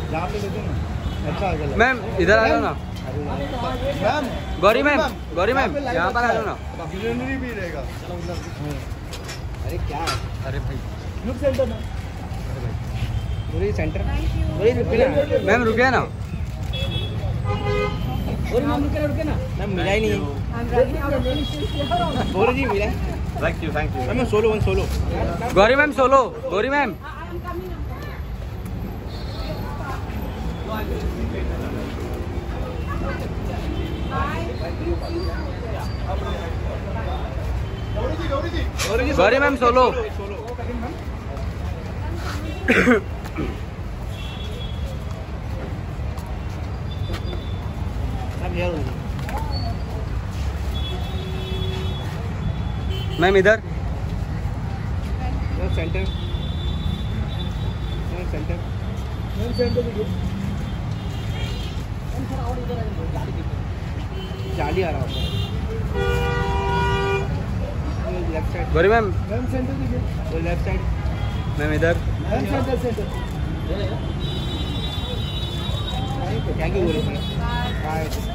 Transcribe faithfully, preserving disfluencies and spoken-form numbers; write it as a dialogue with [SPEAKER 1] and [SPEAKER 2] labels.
[SPEAKER 1] यहाँ पे देते ना। अच्छा आ गया
[SPEAKER 2] मैम इधर आ जाओ ना।
[SPEAKER 1] Ma'am
[SPEAKER 2] Gauri ma'am, Gauri ma'am यहाँ पर आ जाओ ना।
[SPEAKER 1] ग्रीनरी भी रहेगा।
[SPEAKER 2] अरे क्या है? अरे भाई
[SPEAKER 1] लुक सेंटर ना।
[SPEAKER 2] पूरी सेंटर मैम रुके ना। गौरी मैम रुके ना, रुके ना मैम। मिला ही नहीं है गौरी जी, मिला।
[SPEAKER 1] Thank you thank you ma'am. Solo one solo.
[SPEAKER 2] Gauri ma'am solo. Gauri ma'am Gauri ma'am solo. Ma'am इधर सेंटर सेंटर जाली आ रहा है left side. Gauri ma'am
[SPEAKER 1] ma'am centre दीजिए।
[SPEAKER 2] वो लेफ्ट साइड। मैम इधर
[SPEAKER 1] मैम सेंटर सेंटर।
[SPEAKER 2] क्या क्यों बोल रहे हैं?